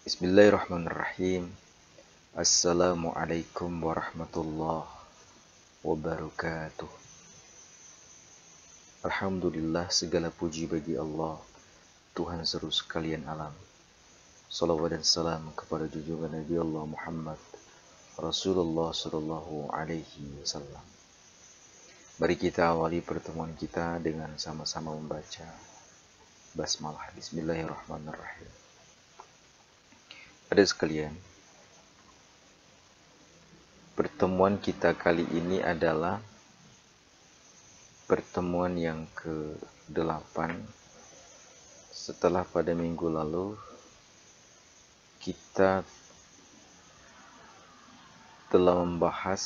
Bismillahirrahmanirrahim. Assalamualaikum warahmatullahi wabarakatuh. Alhamdulillah, segala puji bagi Allah, Tuhan seru sekalian alam. Salawat dan salam kepada junjungan Nabi Allah Muhammad Rasulullah Sallallahu Alaihi Wasallam. Mari kita awali pertemuan kita dengan sama-sama membaca basmalah. Bismillahirrahmanirrahim. Ada sekalian, pertemuan kita kali ini adalah pertemuan yang ke-8 setelah pada minggu lalu kita telah membahas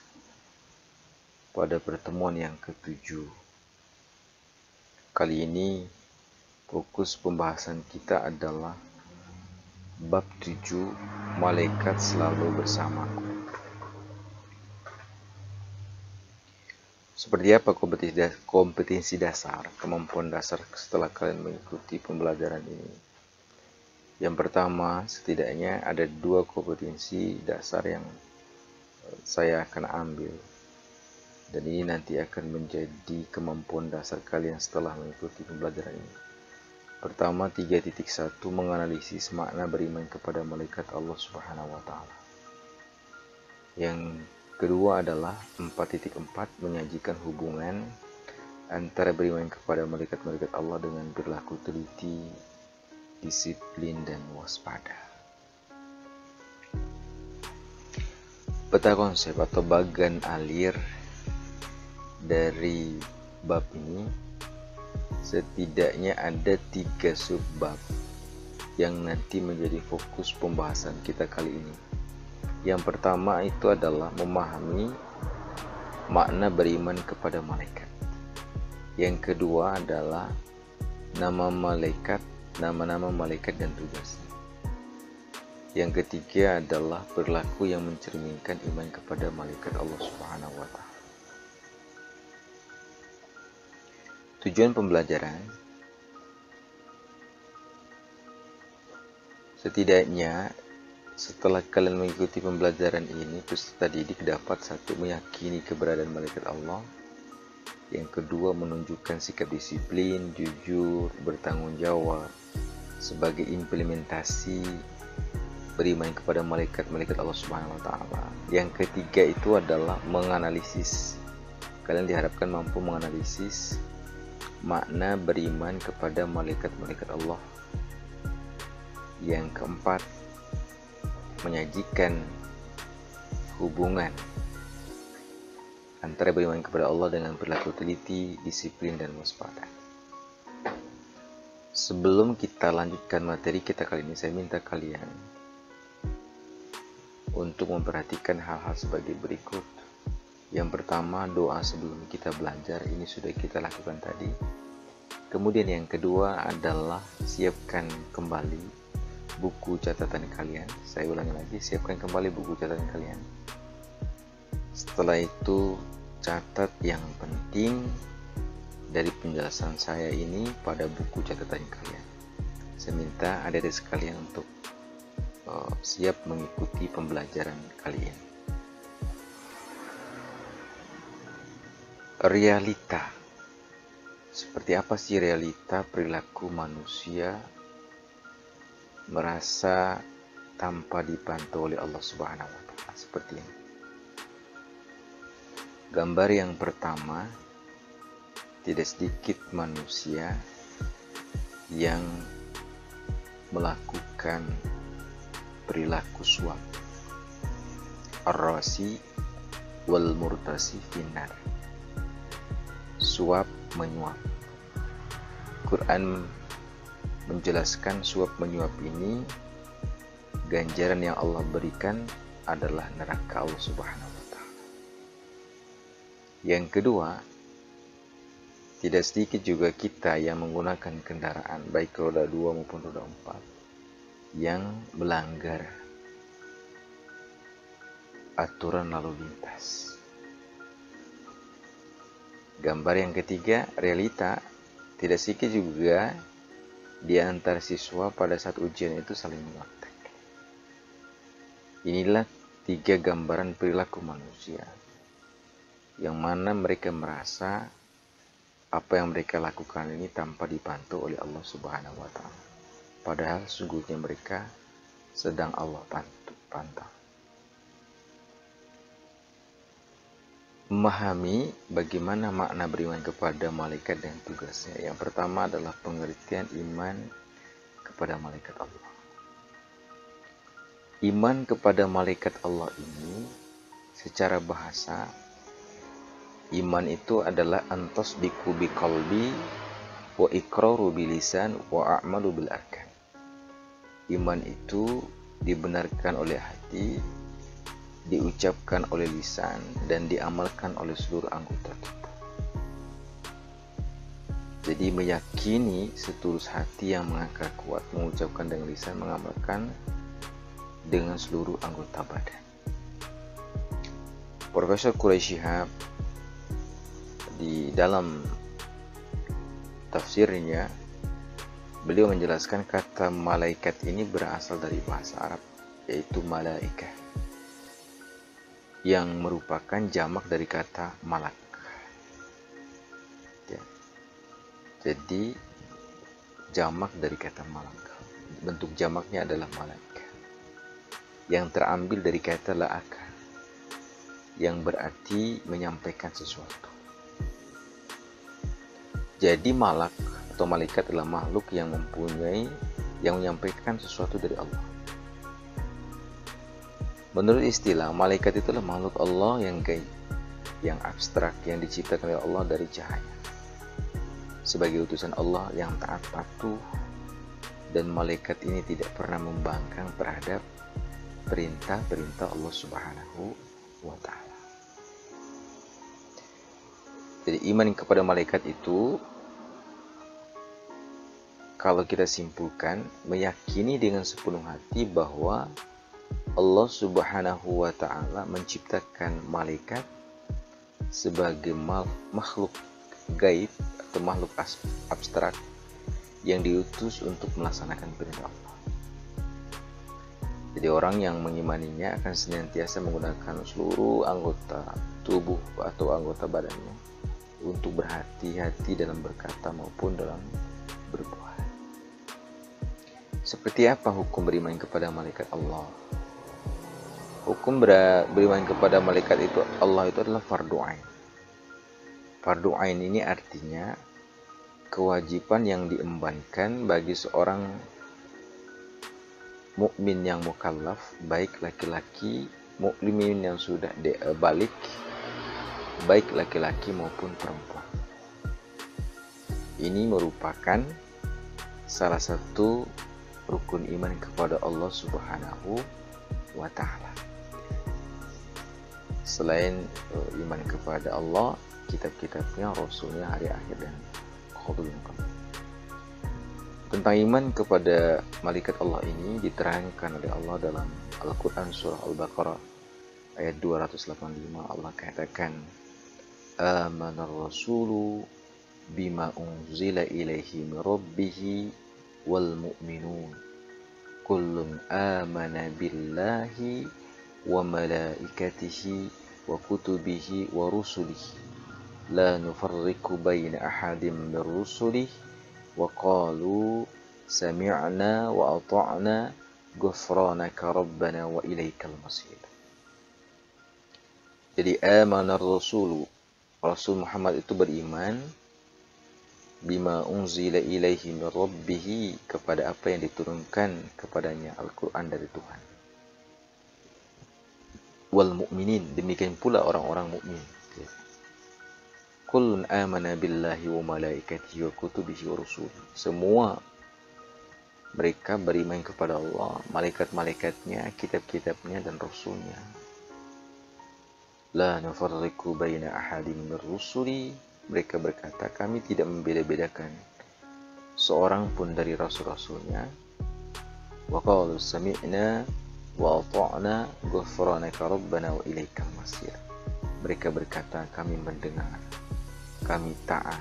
pada pertemuan yang ke-7. Kali ini fokus pembahasan kita adalah bab 7, malaikat selalu bersamaku. Seperti apa kompetensi dasar, kemampuan dasar setelah kalian mengikuti pembelajaran ini? Yang pertama, setidaknya ada 2 kompetensi dasar yang saya akan ambil. Dan ini nanti akan menjadi kemampuan dasar kalian setelah mengikuti pembelajaran ini. Pertama, 3.1 menganalisis makna beriman kepada malaikat Allah Subhanahu wa taala. Yang kedua adalah 4.4 menyajikan hubungan antara beriman kepada malaikat-malaikat Allah dengan berlaku teliti, disiplin dan waspada. Peta konsep atau bagan alir dari bab ini setidaknya ada 3 subbab yang nanti menjadi fokus pembahasan kita kali ini. Yang pertama itu adalah memahami makna beriman kepada malaikat. Yang kedua adalah nama-nama malaikat dan tugasnya. Yang ketiga adalah perilaku yang mencerminkan iman kepada malaikat Allah Subhanahu wa taala. Tujuan pembelajaran, setidaknya setelah kalian mengikuti pembelajaran ini, peserta didik dapat 1. Meyakini keberadaan malaikat Allah. Yang kedua, menunjukkan sikap disiplin, jujur, bertanggung jawab sebagai implementasi beriman kepada malaikat-malaikat Allah Subhanahu wa taala. Yang ketiga itu adalah menganalisis. Kalian diharapkan mampu menganalisis makna beriman kepada malaikat-malaikat Allah. Yang keempat, menyajikan hubungan antara beriman kepada Allah dengan berlaku teliti, disiplin dan waspada. Sebelum kita lanjutkan materi kita kali ini, saya minta kalian untuk memperhatikan hal-hal sebagai berikut. Yang pertama, doa sebelum kita belajar, ini sudah kita lakukan tadi. Kemudian yang kedua adalah siapkan kembali buku catatan kalian. Saya ulangi lagi, siapkan kembali buku catatan kalian. Setelah itu, catat yang penting dari penjelasan saya ini pada buku catatan kalian. Saya minta adik-adik sekalian untuk siap mengikuti pembelajaran kalian. Realita. Seperti apa sih realita perilaku manusia merasa tanpa dipantau oleh Allah Subhanahu wa taala? Seperti ini. Gambar yang pertama, tidak sedikit manusia yang melakukan perilaku suap. Ar-rasi wal murtasi finnar. Suap menyuap. Quran menjelaskan suap menyuap ini ganjaran yang Allah berikan adalah neraka Allah Subhanahu wa taala. Yang kedua, tidak sedikit juga kita yang menggunakan kendaraan baik roda 2 maupun roda 4 yang melanggar aturan lalu lintas. Gambar yang ketiga, realita, tidak sedikit juga di antara siswa pada saat ujian itu saling mengontak. Inilah 3 gambaran perilaku manusia, yang mana mereka merasa apa yang mereka lakukan ini tanpa dibantu oleh Allah Subhanahu wa Ta'ala. Padahal sungguhnya mereka sedang Allah pantau. Memahami bagaimana makna beriman kepada malaikat dan tugasnya. Yang pertama adalah pengertian iman kepada malaikat Allah. Iman kepada malaikat Allah ini secara bahasa, iman itu adalah antasdiqu biqalbi wa iqraru bilisan wa a'malu bil arkan. Iman itu dibenarkan oleh hati, diucapkan oleh lisan, dan diamalkan oleh seluruh anggota tubuh. Jadi meyakini setulus hati yang mengakar kuat, mengucapkan dengan lisan, mengamalkan dengan seluruh anggota badan. Profesor Quraish Shihab di dalam tafsirnya, beliau menjelaskan kata malaikat ini berasal dari bahasa Arab, yaitu malaikah, yang merupakan jamak dari kata malak. Ya. Jadi jamak dari kata malak, bentuk jamaknya adalah malaikah, yang terambil dari kata la'aka, yang berarti menyampaikan sesuatu. Jadi malak atau malaikat adalah makhluk yang menyampaikan sesuatu dari Allah. Menurut istilah, malaikat itulah makhluk Allah yang gaib, yang abstrak, yang diciptakan oleh Allah dari cahaya. Sebagai utusan Allah yang taat patuh, dan malaikat ini tidak pernah membangkang terhadap perintah-perintah Allah Subhanahu wa Ta'ala. Jadi iman kepada malaikat itu, kalau kita simpulkan, meyakini dengan sepenuh hati bahwa Allah Subhanahu wa Ta'ala menciptakan malaikat sebagai makhluk gaib atau makhluk abstrak yang diutus untuk melaksanakan perintah Allah. Jadi orang yang mengimaninya akan senantiasa menggunakan seluruh anggota tubuh atau anggota badannya untuk berhati-hati dalam berkata maupun dalam berbuat. Seperti apa hukum beriman kepada malaikat Allah? Hukum beriman kepada malaikat itu Allah itu adalah fardu ain. Fardu ain ini artinya kewajiban yang diembankan bagi seorang mukmin yang mukallaf, baik laki-laki, mukmin yang sudah balik, baik laki-laki maupun perempuan. Ini merupakan salah satu rukun iman kepada Allah Subhanahu wa Ta'ala. Selain iman kepada Allah, kitab-kitabnya, Rasulnya, hari akhir, dan qadar. Tentang iman kepada malaikat Allah ini diterangkan oleh Allah dalam Al-Quran surah Al-Baqarah ayat 285. Allah katakan, Amanar Rasulu bima unzila ilaihi min rabbihi wal mu'minun kullun amana billahi wa malaikatihi wa kutubihi wa rusulihi la nufarriqu baina ahadin min rusulihi wa qalu sami'na wa ata'na ghufranaka rabbana wa ilaikal masir. Jadi amanar rasulu, Rasul Muhammad itu beriman bima unzila ilaihi min rabbih, kepada apa yang diturunkan kepadanya, Al-Quran dari Tuhan. Wal mu'minin, demikian pula orang-orang mukmin. Kullun amana billahi wa malaikatihi wa kutubihi wa rusulihi. Semua mereka beriman kepada Allah, malaikat-malaikatnya, kitab-kitabnya, dan rasulnya. La nufarriqu baina ahadin min rusuli. Mereka berkata, kami tidak membeda-bedakan seorang pun dari rasul-rasulnya. Wa qalu sami'na wa ata'na ghufranaka rabbana wa ilaikal masir. Mereka berkata, kami mendengar, kami taat,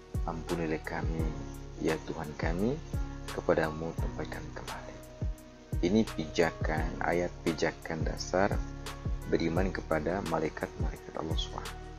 ampunilah kami ya Tuhan kami, kepadamu tempat kami kembali. Ini pijakan, ayat pijakan dasar beriman kepada malaikat-malaikat Allah SWT.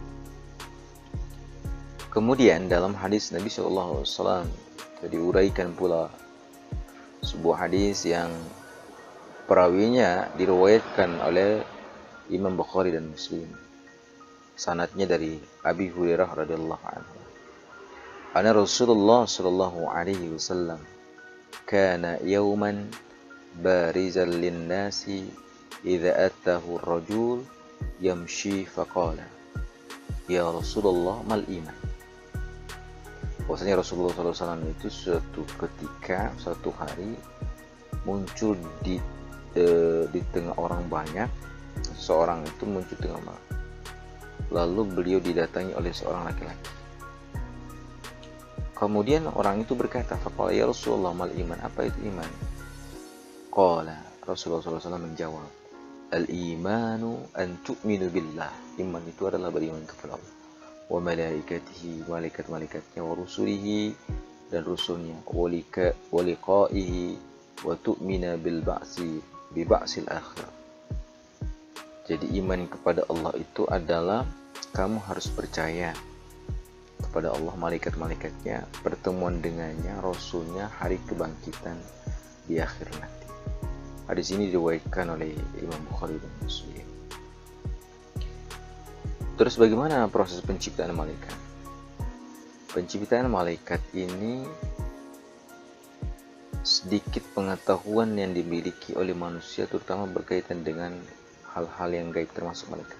Kemudian dalam hadis Nabi SAW diuraikan pula sebuah hadis yang perawinya diriwayatkan oleh Imam Bukhari dan Muslim. Sanadnya dari Abi Hurairah radhiyallahu anhu. Anna Rasulullah sallallahu alaihi wasallam kana yawman barizan lin-nasi idza atahu ar-rajul yamshi faqala ya Rasulullah mal iman. Bahwasanya Rasulullah SAW itu suatu ketika, suatu hari muncul di tengah orang banyak. Seorang itu muncul di tengah orang. Lalu beliau didatangi oleh seorang laki-laki. Kemudian orang itu berkata, faqala ya Rasulullah mal iman, apa itu iman? Qala, Rasulullah SAW menjawab, al-imanu an tu'minu billah. Iman itu adalah beriman kepada Allah, wa malaikatihi, malaikat-malaikatnya, wa rusulihi, dan rusulnya, wa liqaihi, wa tu'mina bil ba'si, bi ba'sil akhir. Jadi iman kepada Allah itu adalah kamu harus percaya kepada Allah, malaikat-malaikatnya, pertemuan dengannya, rasulnya, hari kebangkitan di akhir nanti. Hadis ini diriwayatkan oleh Imam Bukhari dan Muslim. Terus bagaimana proses penciptaan malaikat? Penciptaan malaikat ini sedikit pengetahuan yang dimiliki oleh manusia, terutama berkaitan dengan hal-hal yang gaib termasuk malaikat.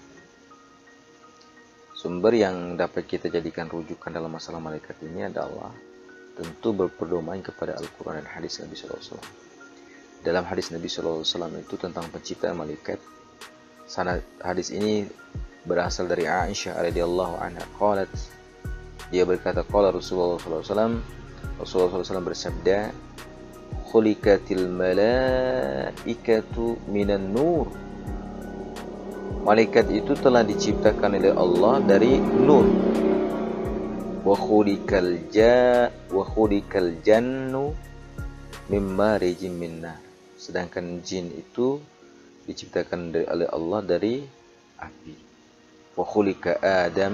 Sumber yang dapat kita jadikan rujukan dalam masalah malaikat ini adalah tentu berpedoman kepada Al-Quran dan hadis Nabi SAW. Dalam hadis Nabi SAW itu tentang penciptaan malaikat, sanad hadis ini berasal dari Aisyah radhiyallahu anha. Qalat, dia berkata, qala Rasulullah SAW, Rasulullah SAW bersabda, khuliqatil malaikatu minan nur. Malaikat itu telah diciptakan oleh Allah dari nur. Wa khuliqal jannu mimma rijim minnar. Sedangkan jin itu diciptakan oleh Allah dari api. Wa khuliqa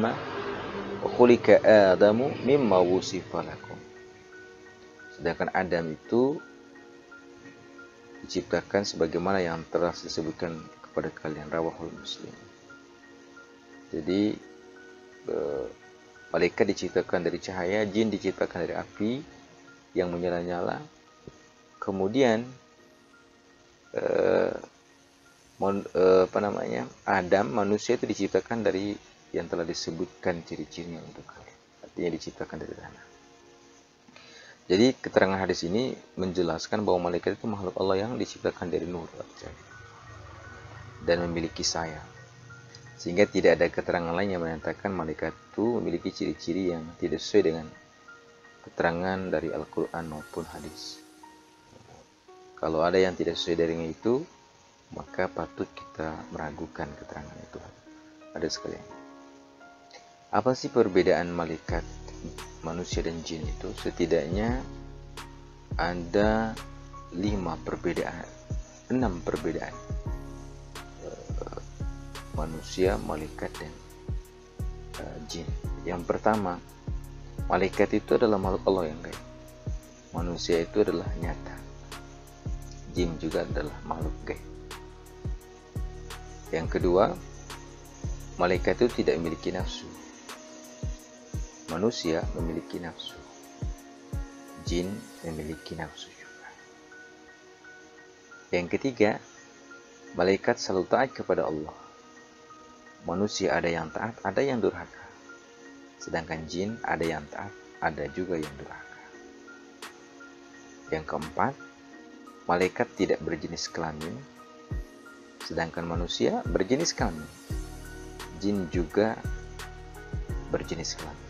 Adamu mimma wusifa lakum. Sedangkan Adam itu diciptakan sebagaimana yang telah disebutkan kepada kalian, rawahul Muslim. Jadi malaikat diciptakan dari cahaya, jin diciptakan dari api yang menyala-nyala. Kemudian Adam, manusia itu diciptakan dari yang telah disebutkan ciri-cirinya untuk kalian. Artinya diciptakan dari tanah. Jadi keterangan hadis ini menjelaskan bahwa malaikat itu makhluk Allah yang diciptakan dari nur dan memiliki sayap. Sehingga tidak ada keterangan lain yang menyatakan malaikat itu memiliki ciri-ciri yang tidak sesuai dengan keterangan dari Al-Quran maupun hadis. Kalau ada yang tidak sesuai dengan itu, maka patut kita meragukan keterangan itu. Ada sekalian. Apa sih perbedaan malaikat, manusia dan jin itu? Setidaknya ada 6 perbedaan manusia, malaikat, dan jin. Yang pertama, malaikat itu adalah makhluk Allah yang gaib. Manusia itu adalah nyata. Jin juga adalah makhluk gaib. Yang kedua, malaikat itu tidak memiliki nafsu. Manusia memiliki nafsu. Jin memiliki nafsu juga. Yang ketiga, malaikat selalu taat kepada Allah. Manusia ada yang taat, ada yang durhaka. Sedangkan jin ada yang taat, ada juga yang durhaka. Yang keempat, malaikat tidak berjenis kelamin, sedangkan manusia berjenis kelamin. Jin juga berjenis kelamin.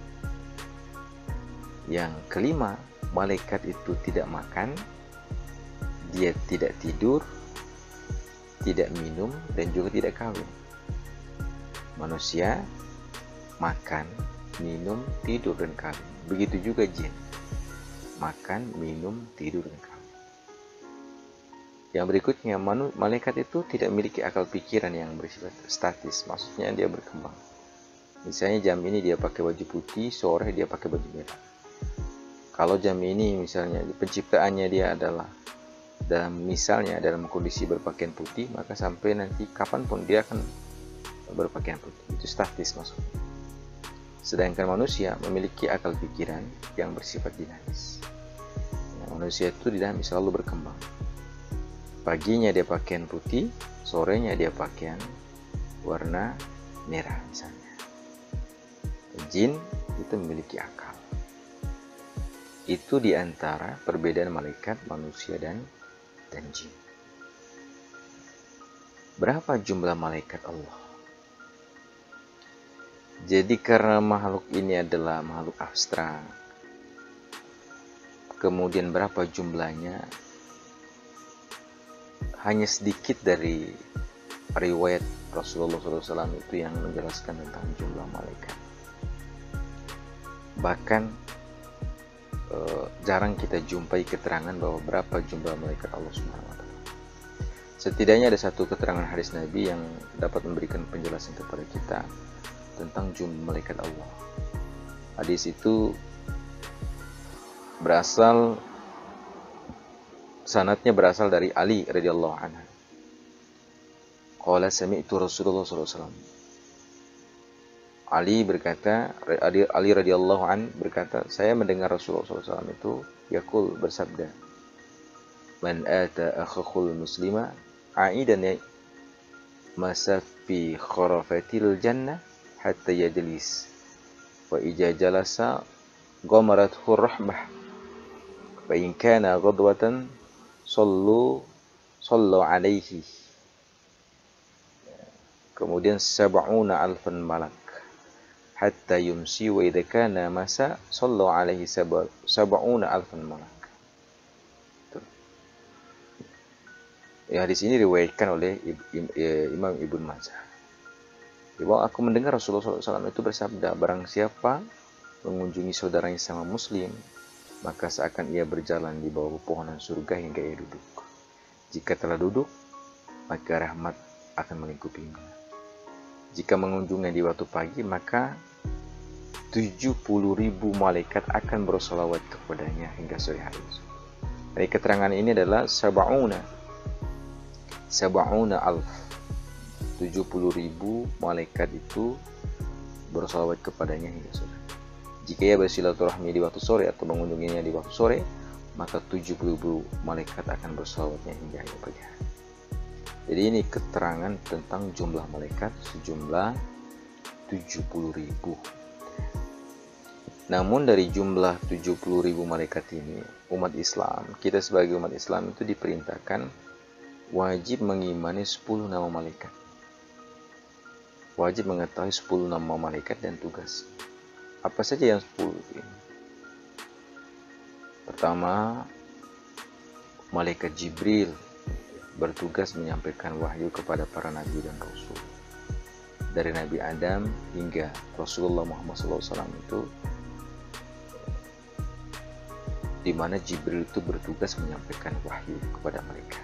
Yang kelima, malaikat itu tidak makan, dia tidak tidur, tidak minum, dan juga tidak kawin. Manusia makan, minum, tidur, dan kawin. Begitu juga jin, makan, minum, tidur, dan kawin. Yang berikutnya, malaikat itu tidak memiliki akal pikiran yang bersifat statis, maksudnya dia berkembang. Misalnya jam ini dia pakai baju putih, sore dia pakai baju merah. Kalau jam ini misalnya penciptaannya dia adalah dalam kondisi berpakaian putih, maka sampai nanti kapanpun dia akan berpakaian putih. Itu statis maksudnya. Sedangkan manusia memiliki akal pikiran yang bersifat dinamis. Manusia itu dinamis, selalu berkembang. Paginya dia pakaian putih, sorenya dia pakaian warna merah misalnya. Jin itu memiliki akal. Itu diantara perbedaan malaikat, manusia, dan jin. Berapa jumlah malaikat Allah? Jadi karena makhluk ini adalah makhluk abstrak, kemudian berapa jumlahnya? Hanya sedikit dari riwayat Rasulullah SAW itu yang menjelaskan tentang jumlah malaikat. Bahkan jarang kita jumpai keterangan bahwa berapa jumlah malaikat Allah Subhanahu wa Ta'ala. Setidaknya ada satu keterangan hadis Nabi yang dapat memberikan penjelasan kepada kita tentang jumlah malaikat Allah. Hadis itu sanadnya berasal dari Ali radhiyallahu anhu. Qala sami'tu Rasulullah sallallahu alaihi wasallam. Ali radhiyallahu anhu berkata, saya mendengar Rasulullah sallallahu alaihi wasallam itu yaqul bersabda, "Man ata akhul muslima aidan masa fi kharafatil jannah hatta yajlis wa ija jalasa ghamarathu rahmah wa in kana ghadwatan sallu alaihi." Kemudian 70,000 malak hatta yumsi wa idza kana masa sallu alaihi 70,000 malak. Hadis ini diriwayatkan oleh Imam Ibnu Majah. Bahwa aku mendengar Rasulullah SAW itu bersabda, barang siapa mengunjungi saudaranya sama muslim, maka seakan ia berjalan di bawah pepohonan surga hingga ia duduk. Jika telah duduk, maka rahmat akan melingkupinya. Jika mengunjungi di waktu pagi, maka 70.000 malaikat akan bersolawat kepadanya hingga sore hari. Dari keterangan ini adalah 70,000 70.000 malaikat itu bersolawat kepadanya hingga sore. Jika ia bersilaturahmi di waktu sore atau mengunjunginya di waktu sore, maka 70.000 malaikat akan bersolawatnya hingga pagi hari. Jadi ini keterangan tentang jumlah malaikat sejumlah 70.000. Namun dari jumlah 70.000 malaikat ini, umat Islam, kita sebagai umat Islam itu diperintahkan wajib mengimani 10 nama malaikat. Wajib mengetahui 10 nama malaikat dan tugas. Apa saja yang 10 ini? Pertama, malaikat Jibril bertugas menyampaikan wahyu kepada para nabi dan rasul. Dari Nabi Adam hingga Rasulullah Muhammad SAW itu, di mana Jibril itu bertugas menyampaikan wahyu kepada mereka.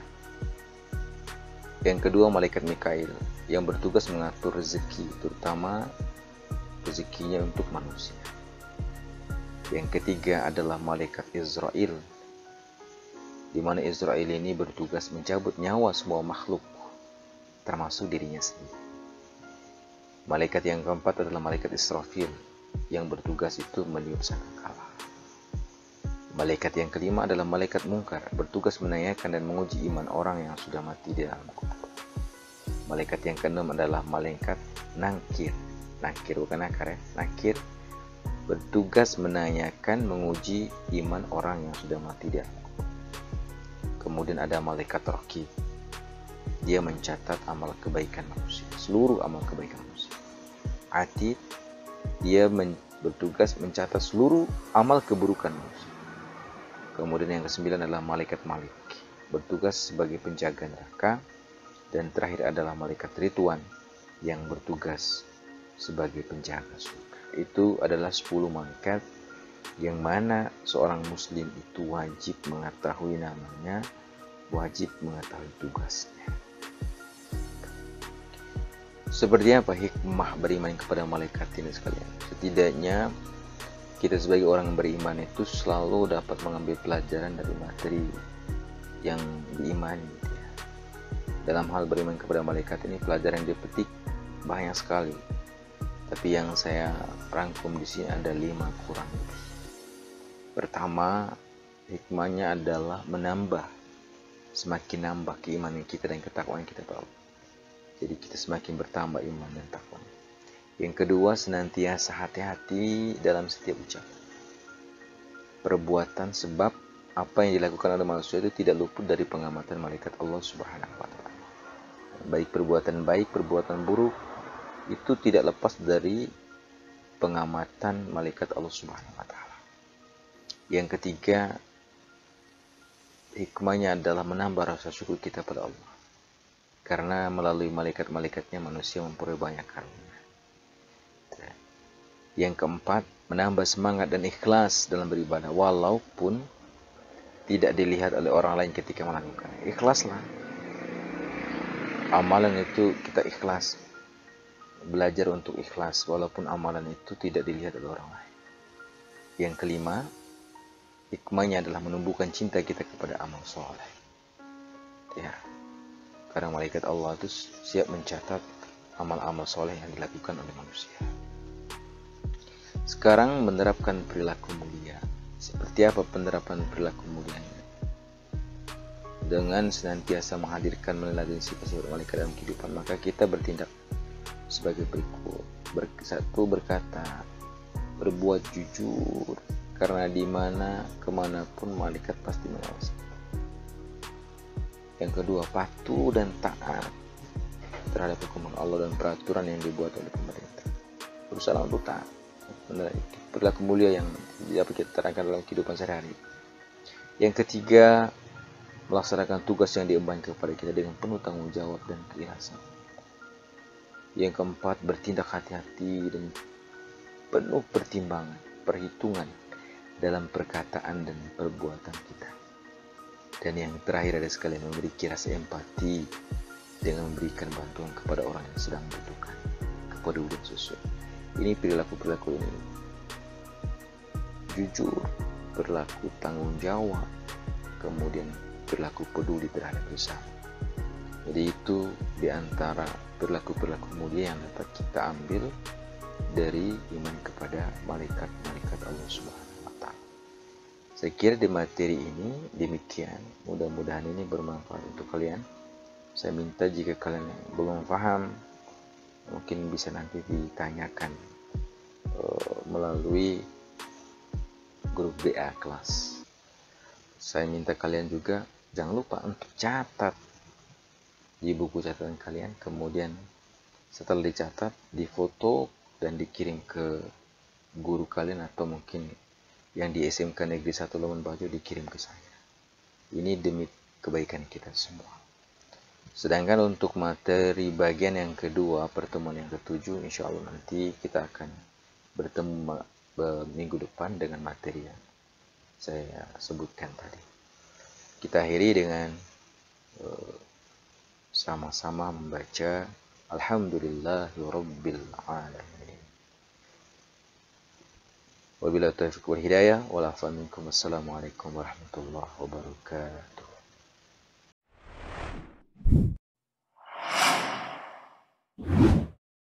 Yang kedua, malaikat Mikail yang bertugas mengatur rezeki, terutama rezekinya untuk manusia. Yang ketiga adalah malaikat Israel, di mana Israel ini bertugas mencabut nyawa semua makhluk, termasuk dirinya sendiri. Malaikat yang keempat adalah malaikat Israfil, yang bertugas itu meniup sangkakala. Malaikat yang kelima adalah malaikat Munkar, bertugas menanyakan dan menguji iman orang yang sudah mati di dalam kubur. Malaikat yang keenam adalah malaikat Nakir. Nakir bukan nakar ya, Nakir, bertugas menanyakan, menguji iman orang yang sudah mati di dalam kubur. Kemudian ada malaikat Raqib. Dia mencatat amal kebaikan manusia, seluruh amal kebaikan manusia. Atid, dia bertugas mencatat seluruh amal keburukan manusia. Kemudian yang kesembilan adalah malaikat Malik, bertugas sebagai penjaga neraka. Dan terakhir adalah malaikat Ridwan, yang bertugas sebagai penjaga surga. Itu adalah 10 malaikat yang mana seorang muslim itu wajib mengetahui namanya wajib mengetahui tugasnya. Seperti apa hikmah beriman kepada malaikat ini sekalian? Setidaknya kita sebagai orang beriman itu selalu dapat mengambil pelajaran dari materi yang diimani gitu ya. Dalam hal beriman kepada malaikat ini pelajaran yang dipetik banyak sekali. Tapi yang saya rangkum di sini ada 5 kurang lebih. Pertama, hikmahnya adalah semakin nambah keimanan kita dan ketakwaan kita pada Allah. Jadi kita semakin bertambah iman dan takwa. Yang kedua, senantiasa hati-hati dalam setiap ucapan, perbuatan, sebab apa yang dilakukan oleh manusia itu tidak luput dari pengamatan malaikat Allah Subhanahu wa taala. Baik perbuatan baik, perbuatan buruk itu tidak lepas dari pengamatan malaikat Allah Subhanahu wa taala. Yang ketiga, hikmahnya adalah menambah rasa syukur kita pada Allah. Karena melalui malaikat-malaikatnya manusia memperoleh banyak karunia. Yang keempat, menambah semangat dan ikhlas dalam beribadah walaupun tidak dilihat oleh orang lain ketika melakukan. Ikhlaslah. Amalan itu kita ikhlas. Belajar untuk ikhlas walaupun amalan itu tidak dilihat oleh orang lain. Yang kelima, hikmahnya adalah menumbuhkan cinta kita kepada amal soleh. Ya. Karena malaikat Allah itu siap mencatat amal-amal soleh yang dilakukan oleh manusia. Sekarang menerapkan perilaku mulia. Seperti apa penerapan perilaku mulianya? Dengan senantiasa menghadirkan meneladani sifat-sifat malaikat dalam kehidupan, maka kita bertindak sebagai berikut. Satu, berkata, berbuat jujur, karena di mana kemanapun malaikat pasti mengawasi. Yang kedua, patuh dan taat terhadap hukum Allah dan peraturan yang dibuat oleh pemerintah. Berusaha untuk taat. Perilaku mulia yang dapat kita terangkan dalam kehidupan sehari-hari. Yang ketiga, melaksanakan tugas yang diemban kepada kita dengan penuh tanggung jawab dan keikhlasan. Yang keempat, bertindak hati-hati dan penuh pertimbangan, perhitungan dalam perkataan dan perbuatan kita. Dan yang terakhir ada sekalian, memiliki rasa empati dengan memberikan bantuan kepada orang yang sedang membutuhkan, kepedulian sesuai. Ini perilaku-perilaku ini. Jujur, berlaku tanggung jawab, kemudian berlaku peduli terhadap sesama. Jadi itu diantara perilaku-perilaku mulia yang dapat kita ambil dari iman kepada malaikat-malaikat Allah Subhanahu. Saya kira di materi ini demikian. Mudah-mudahan ini bermanfaat untuk kalian. Saya minta jika kalian belum paham, mungkin bisa nanti ditanyakan melalui grup BA kelas. Saya minta kalian juga jangan lupa untuk catat di buku catatan kalian. Kemudian setelah dicatat, difoto dan dikirim ke guru kalian atau mungkin yang di SMK Negeri 1 Labuan Bajo dikirim ke saya. Ini demi kebaikan kita semua. Sedangkan untuk materi bagian yang kedua, pertemuan yang ke-7, insya Allah nanti kita akan bertemu minggu depan dengan materi yang saya sebutkan tadi. Kita akhiri dengan sama-sama membaca Alhamdulillahirabbil alamin. Wabillahi taufiq wal hidayah. Wal afa minkum. Assalamualaikum warahmatullahi wabarakatuh.